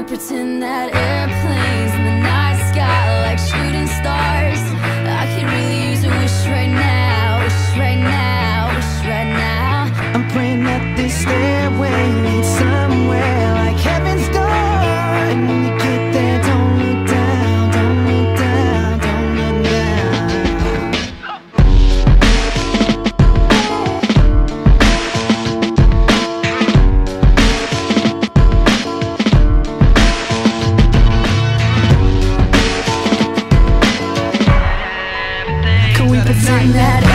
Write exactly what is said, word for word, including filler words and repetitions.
We pretend that airplanes in the night sky like shooting stars. I could really use a wish right now, wish right now, wish right now. I'm praying that this stairway leads somewhere like heaven's door. And when you get there, don't look down, don't look down, don't look down. Can we pretend that